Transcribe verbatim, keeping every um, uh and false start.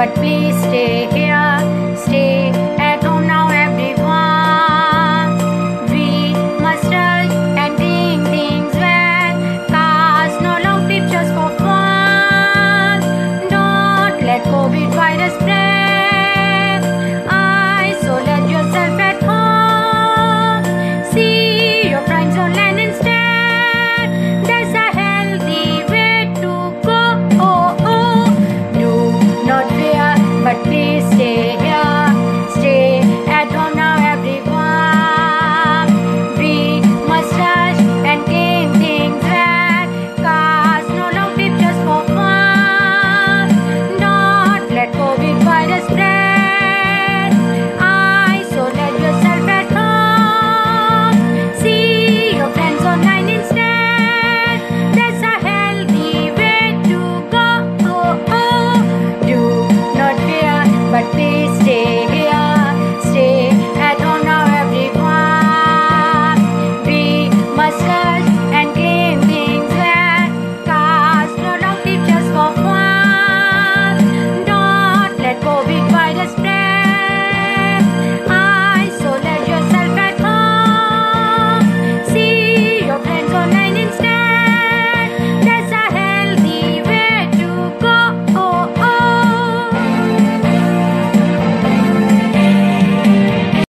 but please stay here. Stay at home now, everyone. We must rush and clean things well. Cars no long trips just for fun. Don't let COVID virus spread. Isolate yourself at home. See your friends online instead. There's a healthy way to go. Oh, oh. Do not fear, but please stay here. Stay at home now, everyone. We must rush and gain things well. Cars no long trip just for fun. Don't let COVID virus spread. Isolate yourself at home. See your friends online instead. There's a healthy way to go. Oh, oh. Do not fear, but please